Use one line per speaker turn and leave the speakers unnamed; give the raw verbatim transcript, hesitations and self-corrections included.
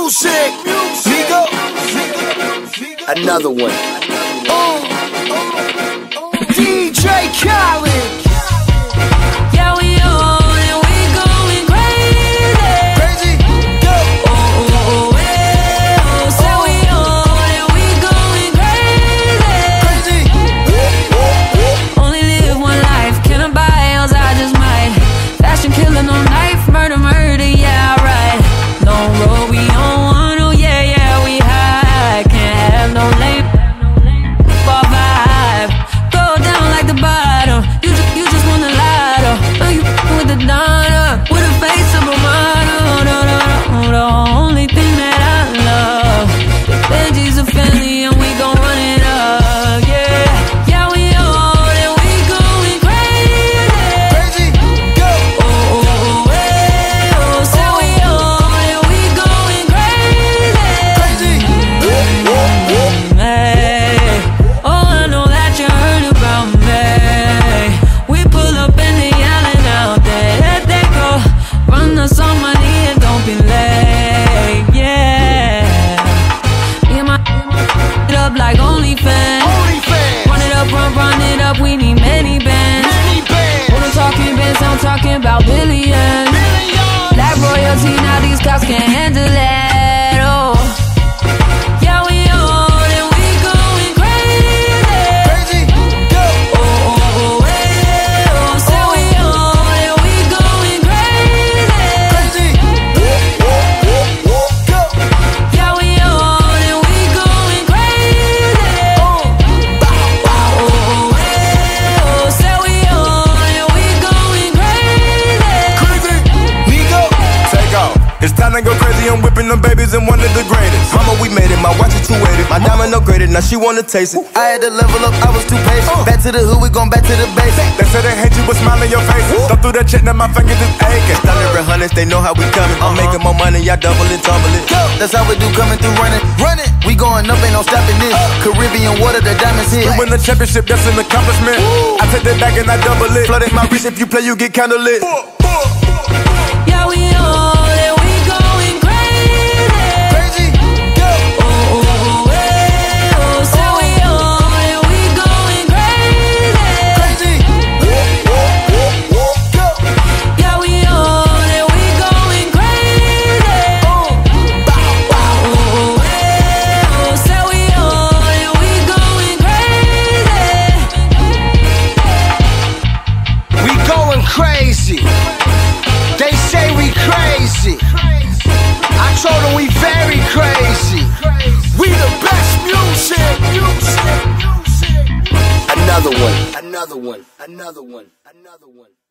music. Migo. Another one. Oh. D J Khaled.
Yeah, we on and we going crazy. Crazy.
Go.
Oh, oh, oh, eh, oh. Say we on and we going crazy.
Crazy.
Only live one life, can I buy else I just might. Fashion killer, no knife, murder, murder, yeah, right. Long road, we on one, oh yeah, yeah, we high. Can't have no lame bar vibe. Go down like the bottom. You just, you just wanna lie though. Know you with the Donna, with a face of a model. No, no, no, the only thing that I love. The Benji's a family and we gon' run it up, yeah. Yeah, we on and we going crazy.
Crazy. Go.
Oh, oh, oh, eh, oh. Say we on and we going crazy.
Crazy.
Hey, oh, I know that you heard about me. We pull up and they yelling out there, there they go. Run us on money and don't be late, yeah. Me and my it up like OnlyFans.
OnlyFans.
Run it up, run, run it up, we need many bands.
Many bands.
When I'm talking bands, I'm talking about billions.
Millions.
Like royalty, now these cops can't handle it, oh. Yeah, we on and we going crazy.
Crazy. Go.
Oh, oh, oh, eh, oh. Say we on and we going crazy.
Crazy. Go.
Yeah, we on and we going crazy.
Oh. Bow, bow.
Oh, oh, eh, oh. Say we on and we going crazy.
Crazy. Migo.
Take off. It's time to go crazy, I'm whipping them babies and one of the greatest. Mama, we made it, my watch is two eighty. My diamond upgraded, now she wanna taste it.
I had to level up, I was too patient. Back to the hood, we gon' back to the base.
They say they hate you, but smile in your face. Thumb through that check, now my fingers is aching. Thunder and hundreds, they know how we coming. I'm making more money, y'all double it, tumble it.
Go. That's how we do, coming through running. Run it. We going up, ain't no stopping this. Caribbean water, the diamonds hit.
We win the championship, that's an accomplishment. I take that back and I double it. Flooding my wrist, if you play, you get kinda lit.
Yeah, we on and we going crazy.
Crazy. Go.
Oh, oh, oh, eh, oh. Say we on and we going crazy.
Crazy. Go.
Yeah, we on and we going crazy.
Oh. Bow, bow.
Oh, oh, eh, oh. Say we on and we going crazy.
We going crazy. They say we crazy. I told them we very crazy. We the best music. Music. Music. Another one. Another one. Another one. Another one.